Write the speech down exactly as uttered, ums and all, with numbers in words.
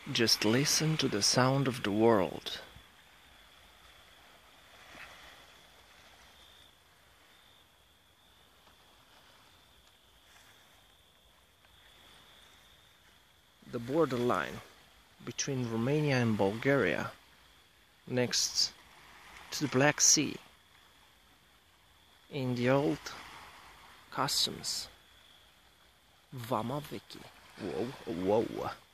Just listen to the sound of the world. The borderline between Romania and Bulgaria, next to the Black Sea, in the old customs. Vama Vechi. Whoa, whoa.